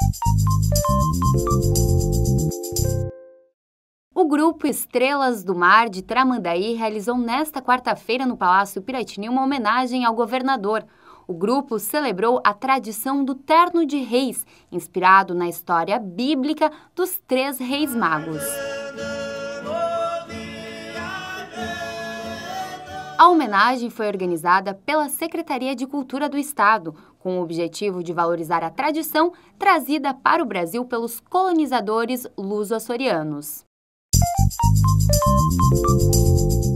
O grupo Estrelas do Mar de Tramandaí realizou nesta quarta-feira no Palácio Piratini uma homenagem ao governador. O grupo celebrou a tradição do Terno de Reis, inspirado na história bíblica dos 3 reis magos. A homenagem foi organizada pela Secretaria de Cultura do Estado, com o objetivo de valorizar a tradição trazida para o Brasil pelos colonizadores luso-açorianos.